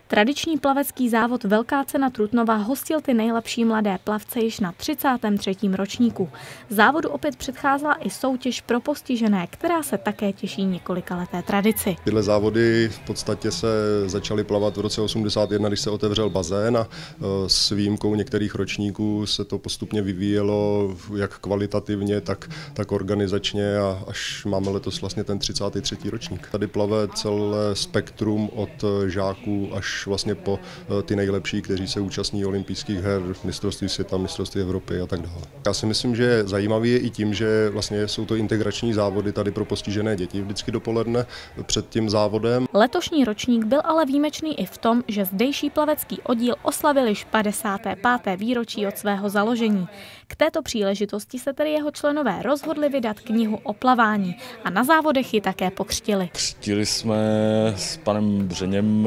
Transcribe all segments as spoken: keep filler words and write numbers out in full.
Tradiční plavecký závod Velká cena Trutnova hostil ty nejlepší mladé plavce již na třicátém třetím ročníku. Závodu opět předcházela i soutěž pro postižené, která se také těší několikaleté tradici. Tyhle závody v podstatě se začaly plavat v roce osmdesát jedna, když se otevřel bazén, a s výjimkou některých ročníků se to postupně vyvíjelo jak kvalitativně, tak, tak organizačně, a až máme letos vlastně ten třicátý třetí ročník. Tady plave celé spektrum od žáků až vlastně po ty nejlepší, kteří se účastní olympijských her, mistrovství světa, mistrovství Evropy a tak dále. Já si myslím, že zajímavý je i tím, že vlastně jsou to integrační závody tady pro postižené děti vždycky dopoledne před tím závodem. Letošní ročník byl ale výjimečný i v tom, že zdejší plavecký oddíl oslavil již padesáté páté výročí od svého založení. K této příležitosti se tedy jeho členové rozhodli vydat knihu o plavání a na závodech ji také pokřtili. Křtili jsme s panem Břeněm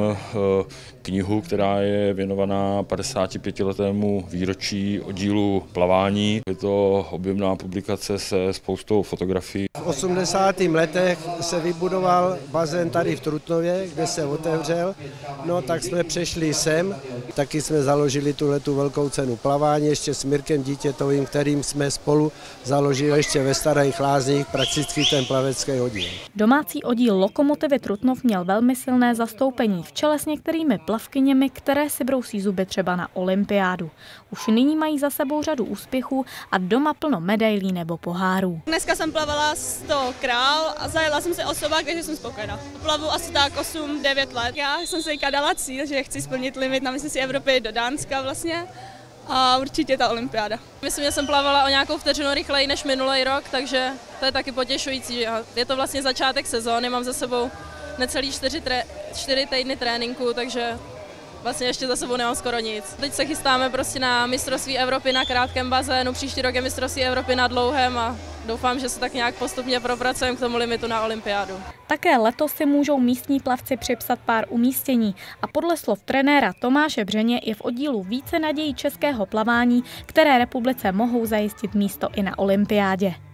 knihu, která je věnovaná padesátipětiletému výročí oddílu plavání. Je to objemná publikace se spoustou fotografií. V osmdesátých letech se vybudoval bazén tady v Trutnově, kde se otevřel. No tak jsme přešli sem, taky jsme založili tuhletu Velkou cenu plavání ještě s Mirkem Dítětovým, kterým jsme spolu založili ještě ve Starých Lázních prakticky ten plavecký oddíl. Domácí oddíl Lokomotivy Trutnov měl velmi silné zastoupení v čele s některými plavkyněmi, které si brousí zuby třeba na olympiádu. Už nyní mají za sebou řadu úspěchů a doma plno medailí nebo pohárů. Dneska jsem plavala sto král a zajela jsem se osobák, takže jsem spokojená. Plavu asi tak osm devět let. Já jsem si dala cíl, že chci splnit limit na mistrovství Evropy do Dánska vlastně. A určitě ta olympiáda. Myslím, že jsem plavala o nějakou vteřinu rychleji než minulý rok, takže to je taky potěšující. Je to vlastně začátek sezóny, mám za sebou necelý čtyři, tré, čtyři týdny tréninku, takže vlastně ještě za sebou nemám skoro nic. Teď se chystáme prostě na mistrovství Evropy na krátkém bazénu, příští rok je mistrovství Evropy na dlouhém a doufám, že se tak nějak postupně propracujeme k tomu limitu na olympiádu. Také letos si můžou místní plavci připsat pár umístění a podle slov trenéra Tomáše Břeně je v oddílu více nadějí českého plavání, které republice mohou zajistit místo i na olympiádě.